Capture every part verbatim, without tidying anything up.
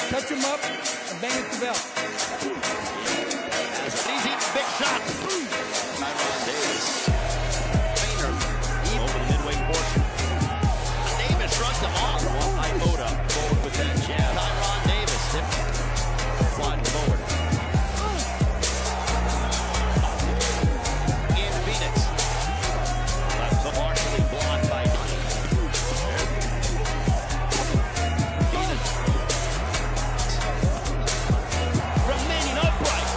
touch him up, and bang it to belt. As an easy big shot. Tyron Davis. Painter over the midway portion. Davis shrugged him off. One iota forward with that jab. Tyron Davis. Slide forward. In Phoenix. Left to partially blocked by remaining upright.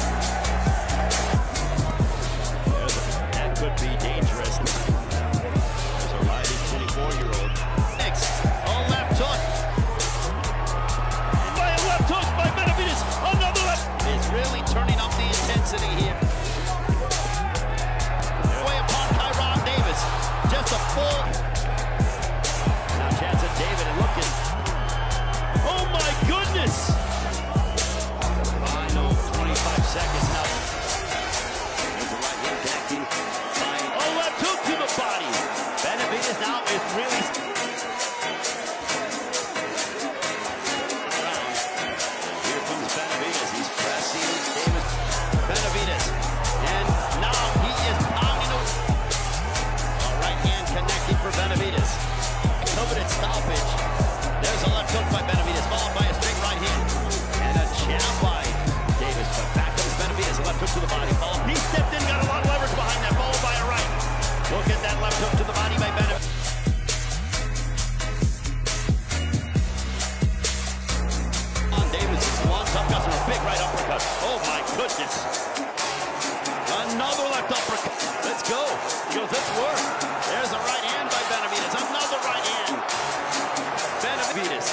That could be dangerous. There's a righty twenty-four-year-old. Next, a left hook. By a left hook by Benavidez. Another left. It's really turning up the intensity here. Way upon Tyron Davis. Just a full. Now chance at David and looking. Oh my goodness. Final twenty-five seconds now. There's a right hand connecting. Oh, left hook to the body. Benavidez now is really around. Here comes Benavidez. He's pressing Davis. Benavidez. And now he is pounding it. A right hand connecting for Benavidez. Coveted stoppage. There's a left hook by Benavidez, followed by a straight right hand. And a jab by Davis, but back comes Benavidez. A left hook to the body. Follow. He stepped in, got a lot of leverage behind that, followed by a right. Look at that left hook to the body by Benavidez. On Davis, long tough customer, big right uppercut. Oh my goodness. Another left uppercut. Let's go. He goes, let's work. There's a right hand by Benavidez. Another right hand. Benavidez.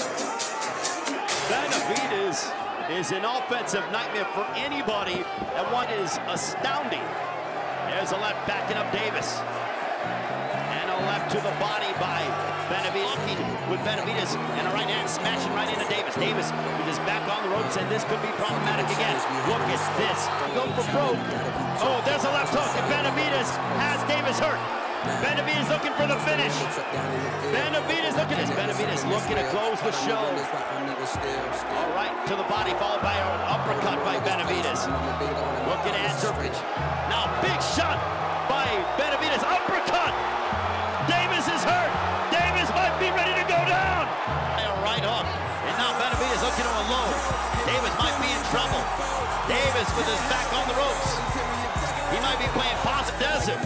Benavidez is an offensive nightmare for anybody, and one is astounding. There's a left backing up Davis. And a left to the body by Benavidez. With Benavidez and a right hand smashing right into Davis. Davis with his back on the ropes, and this could be problematic again. Look at this. Go for broke. Oh, there's a left hook, and Benavidez has Davis hurt. Benavidez looking for the finish. Benavidez looking at this. Benavidez looking to close the show. All right, to the body, followed by an uppercut by Benavidez. Look at answer. Now, big shot by Benavidez. Uppercut. Davis is hurt. Davis might be ready to go down. A right hook. And now Benavidez looking to unload. Davis might be in trouble. Davis with his back on the ropes. He might be playing possum desert.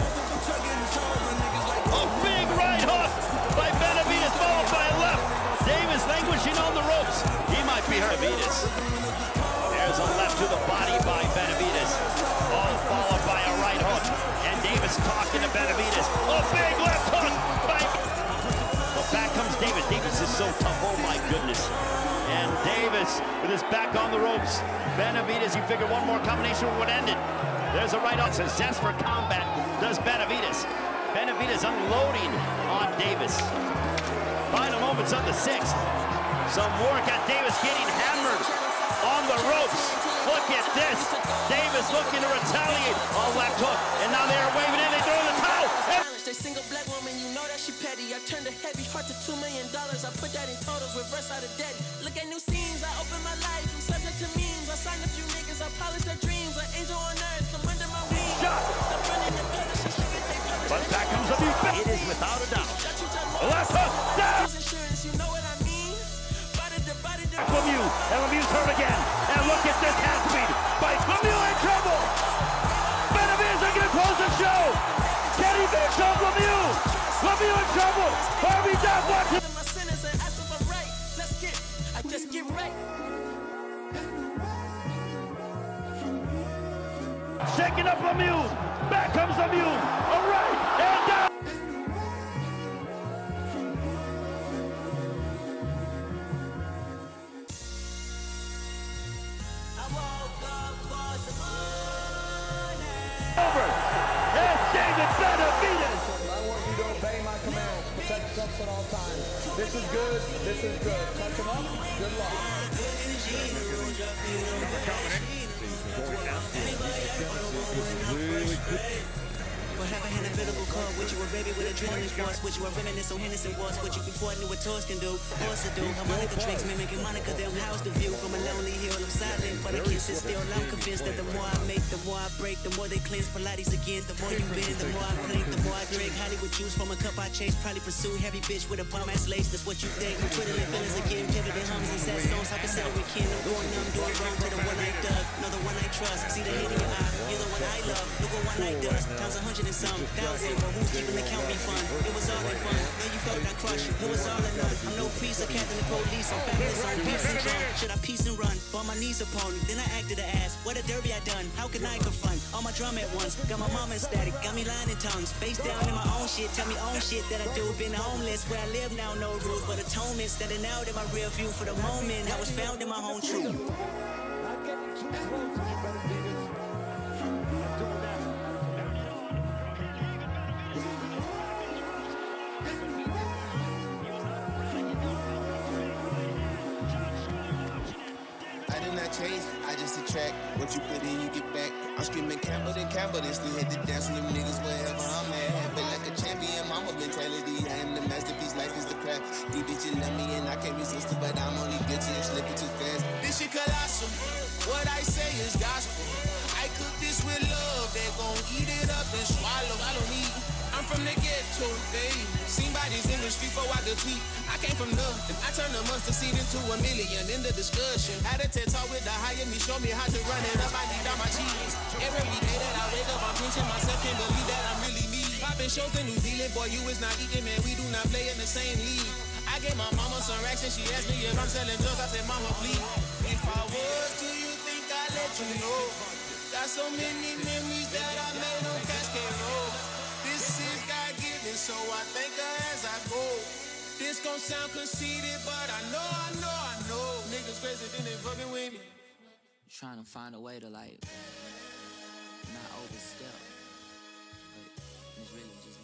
A big right hook by Benavidez, followed by a left. Davis languishing on the ropes. He might be hurt. Benavidez. There's a left to the body by Benavidez. All followed by a right hook. And Davis talking to Benavidez. A big left hook by... Well, back comes Davis. Davis is so tough. Oh, my goodness. And Davis with his back on the ropes. Benavidez, you figure one more combination would end it. There's a right hook. It's a zest for combat. Does Benavidez. Benavidez unloading on Davis. Final moments of the sixth. Some work at Davis getting hammered on the ropes. Look at this. Davis looking to retaliate. All left hook. And now they are waving in. They throw in the towel. They single black woman, you know that she petty. I turned a heavy heart to two million dollars. I put that in totals, reverse out of debt. Look at new scenes. I open my life. I'm subject to memes. I signed a few niggas. I polish their dreams. An angel on earth. Come under my wings. Shot. But back comes the deep. It is without a doubt. Left hook. Down. You know what I mean? Lemiux. And Lemiux hurt again. And look at this hand speed. By Lemiux in trouble. Benavidez are going to close the show. Can he finish off Lemiux? Lemiux in trouble. Harvey down. Watch it. My sentence and ask if I'm right. Let's get. I just get right. Shaking up Lemiux. Back comes Lemiux. All right. And down. Over. And David Benavidez. I want you to obey my commands. Protect yourself at all times. This is good. This is good. Touch him up. Good luck. Really good. But have a hand available card with you, a baby with adrenaline force, with you, a reminisce on Henderson wars, what you before I knew what tours can do. Horse to do, harmonica tricks, mimicking Monica, them house the view from a lonely hill. I'm silent, but I kiss it still. I'm convinced that the more I make, the more I break, the more they cleanse Pilates again. The more you bend, the more I play, the more I drink. Hollywood juice from a cup I chase, probably pursue heavy bitch with a bum ass lace. That's what you think. I'm twiddling feelings again, pivoting hums and sad stones. I can settle with kin. I'm going numb, doing wrong to the one I dug. No, the one I trust. See the hate in your eye. You're the one I love. Look what one night does. Times a hundred and some thousand. But who's keeping the count refund? It was all in fun. Know you felt I crush you. It was all in none. I'm no priest or captain of police. I'm fabulous on peace and drum. Should I peace and run? Bought my knees upon me. Then I acted an ass. What a derby I done. How can I confront all my drama at once? Got my mama ecstatic. Got me lying in tongues. Face down in my own shit. Tell me own shit that I do. Been homeless where I live now. No rules but atonement. Standing out in my rear view for the moment. I was found in my own truth. Not getting too close to you, Benavidez. Until now. I did not chase, I just attract. What you put in, you get back. I'm screaming Campbell and Campbell, then still hit the dance with them niggas wherever I'm at. But like a champion, mama mentality. I am the masterpiece, life is the craft. These bitches love me and I can't resist it, but I'm only guilty of slipping too fast. This shit colossal, what I say is gospel. I cook this with love, they gon' eat it up and swallow. Follow me, I'm from the ghetto, baby. Seen bodies in the street before I could tweet. I came from nothing, I turned a mustard seed into a million. In the discussion, had a TED talk with the higher me, show me how to run it up. I need all my cheese. Every day that I wake up, I'm pinching myself, can't believe that I'm really me. Popping shows in New Zealand, boy, you is not eating, man. We do not play in the same league. I gave my mama some racks and she asked me if I'm selling drugs. I said, mama, please. If I was, do you think I'd let you know? Got so many memories that I made on Cascade Road. This is God-given, so I thank her as I go. This gon' sound conceited, but I know, I know, I know. Niggas crazy, then they fucking with me. Trying to find a way to like not overstep, but it's really just